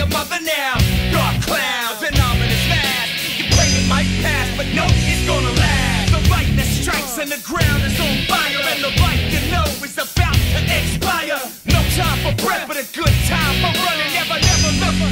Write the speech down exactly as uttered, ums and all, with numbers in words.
your mother now. Dark clouds, an ominous mask. You pray it might pass, but no, it's gonna last. The lightning strikes and the ground is on fire, and the light you know is about to expire. No time for breath, but a good time for running. Never, never look